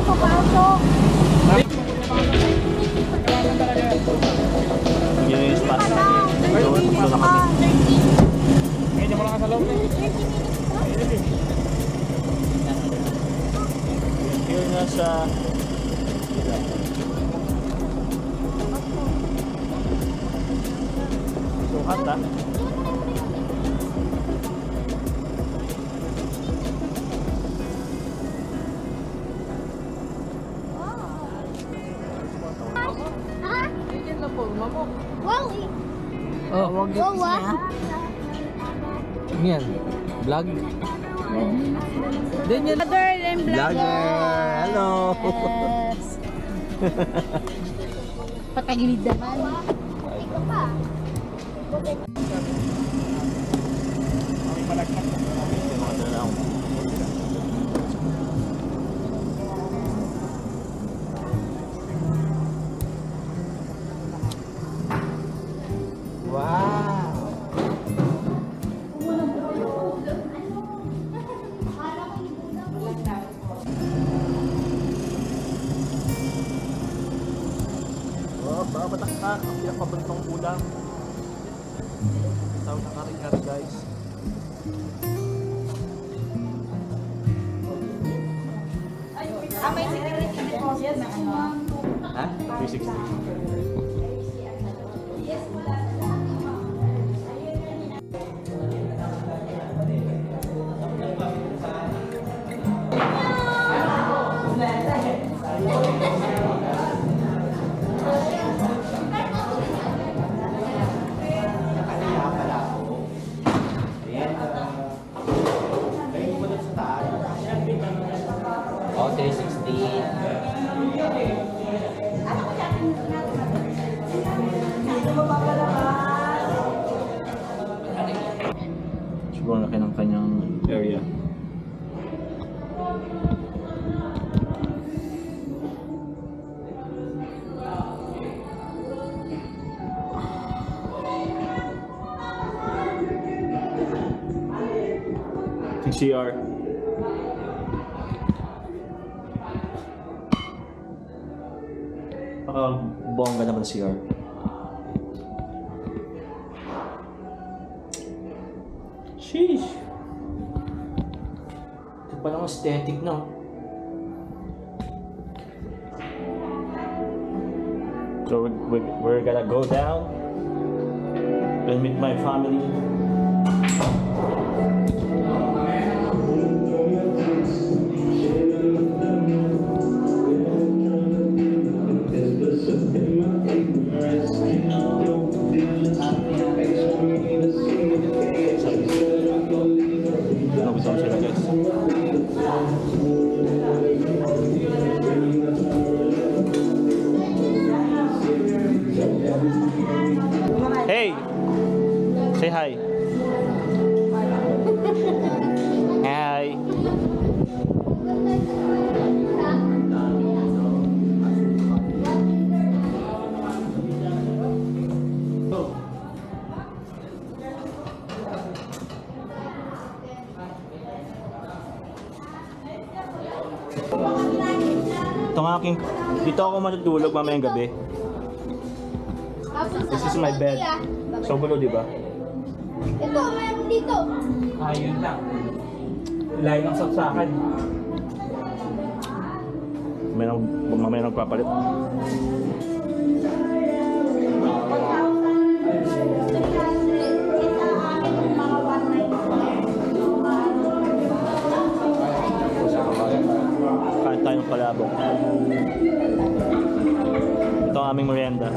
papasok. Yun yung spot. Ito na kami. Hindi mo lang ka sa loob eh. Here na sa... Sukat ah. Wow! Oh, wag Wow, ah! yan. Vlog. Then yan. Vlogger and vlogger! Hello! Yes! Patagilid naman. Ikaw pa. Wow. Oh, babataktak. Ang pinakabantong ulam. Tawag na kari-kari guys. May security deposit na ano? Ha? 360. Oh, 360. Siguro laki ng kanyang area. Yung CR. Bongga naman CR. Sheesh! Ito palang aesthetic, no? So we're gonna go down and meet my family. Hey! Say hi. Hi. Ito nga aking, dito ako matutulog mamayang gabi. This is my bed. So gulo, di ba? Ito, meron dito. Ayun lang. Layo ng saksakan. Mamaya nagpapalit. Kain tayo ng palabok. Ito ang aming merienda.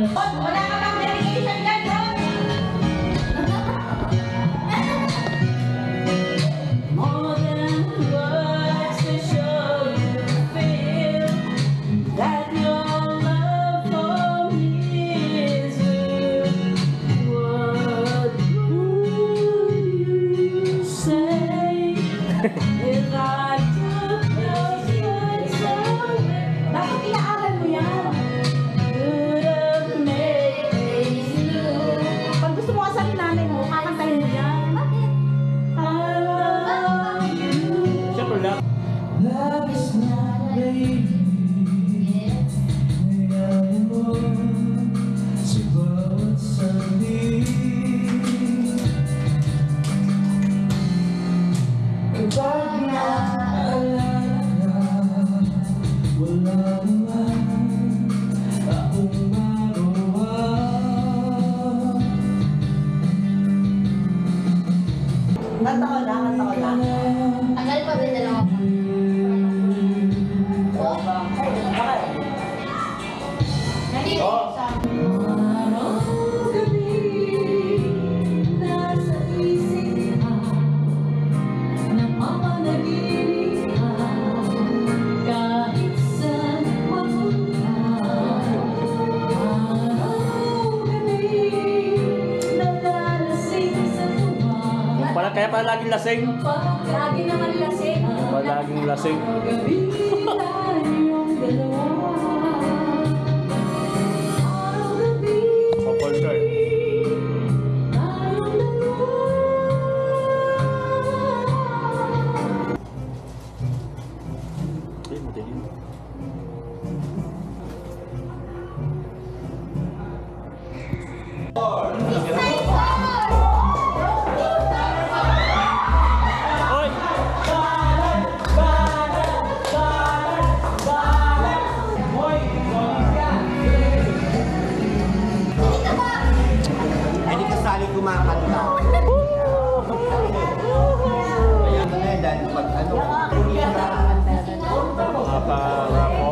Wala ka bang dedication dyan, Ron? More than words to show you feel that your love for me is real. What would you say if I took those words away? Dapat inaaral mo yan. Could have made you. Pag gusto mo kasabi namin mo, kakantahin mo yan. I love you. Siyempre lang. Love is not baby. Ngayon mo sa bawat sabi. Kapag naalala ka, wala naman akong magawa. Kanta ko lang. Tagal pa din dalawa. Araw-gabi, nasa isip ka, napapanaginip ka, kahit saan mapunta. Araw-gabi, nalalasing sa tuwa, Kaya pala laging lasing. lagi naman lasing. Laging lasing. Gabi tayong dalawa. Araw-gabi, Couple shirt. tayong dalawa. Ay, madilim. Oy! Hindi kasali kumakanta. Kaya na ngayon dahil pag ano, Naka-rapo.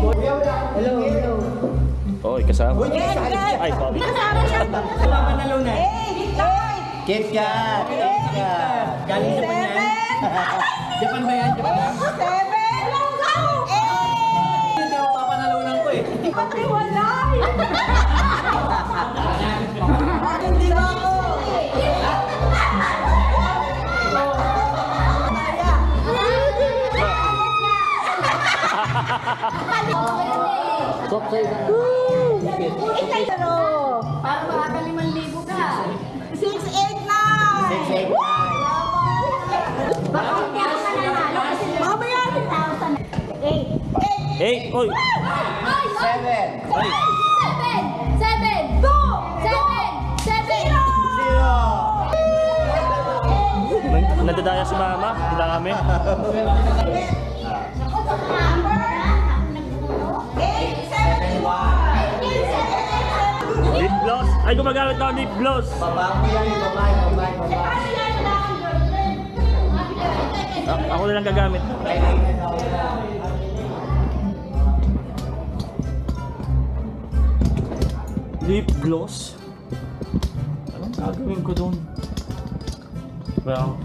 Oy, kasama. Ay, sorry. wala pa nalunan. Kit Kat! Galing Japan yan? Japan ba yan? Japan ba? Hindi ako papanalunan ko eh. Para makaka-5,000 ka. 689! 689. Baka hindi ako mananalo kasi Mamaya! 8. Hey, oy! 7. Ay! 7! 2! 7! 7! 0. Nadadaya si mama. Ang dami. Lip gloss. Ay, gumagamit na ako lip gloss. Babae yan, babae. Ako na lang gagamit. Lip gloss? Anong gagawin ko doon? Well,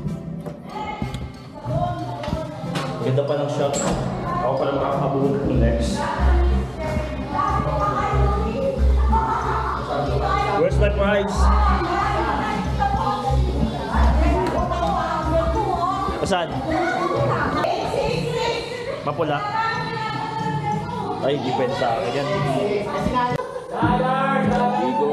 ganda pa ng shot. Ako pa lang makakabunod ng next. Where's my prize? Saan? Mapula? Ay, depende sa akin yan. Igo.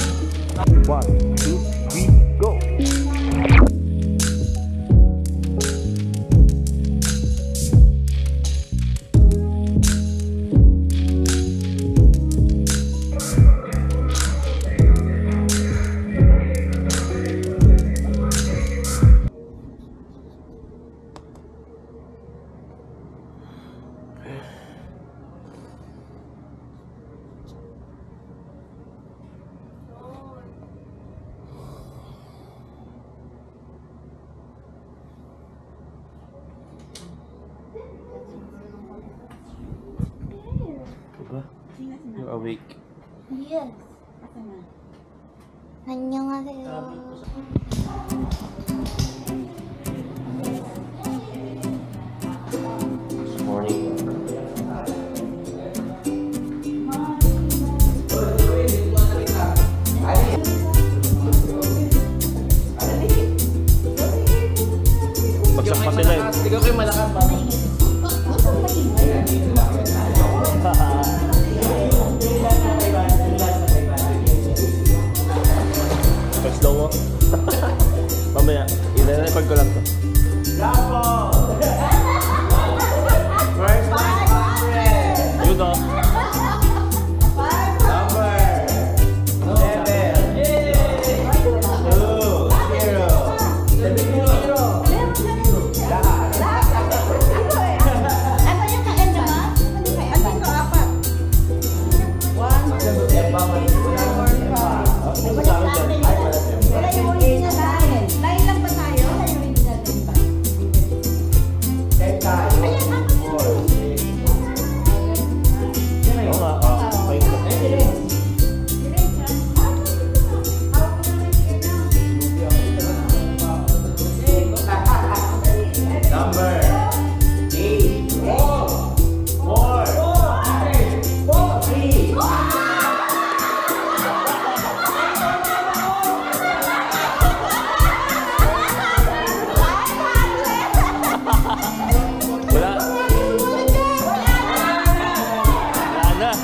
One, two, three, go! week. Yes. 안녕하세요. This morning. Bagsak pa sila eh. Ikaw kayo malakas pa. Pag-slow mo. Mamaya, i-record ko lang to. Bravo! First time 100! Yun o. Number 7, 2, 0. Ano yung ka-end naman? Ano ko apat? 1, wala yung original line. Line lang ba tayo? Wala yung original line ba? Oo nga. Okay. Number 8, 4, 3. Wala. Wala na.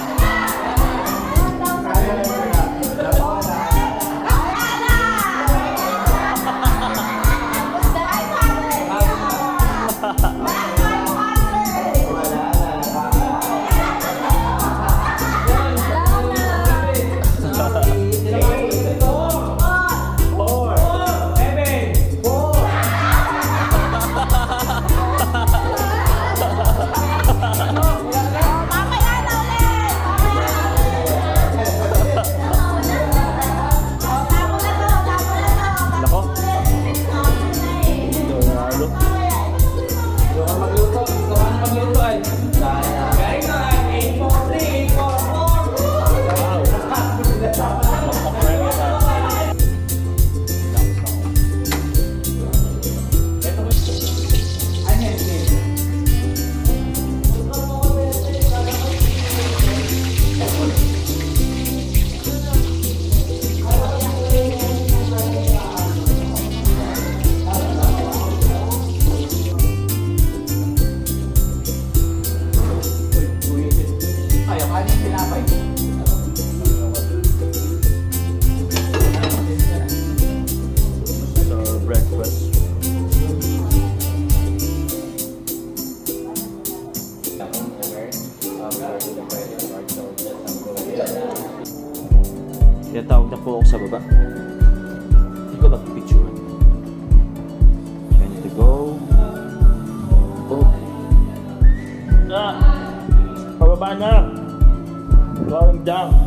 Nako. Magluto ay. Galing na ay 8, 4, 3, 4, 4. So, breakfast. Kaya tawag na po ako sa baba. Hindi ko magpipicturean. Ready to go. Oh. Ah! Pababa na! Going down.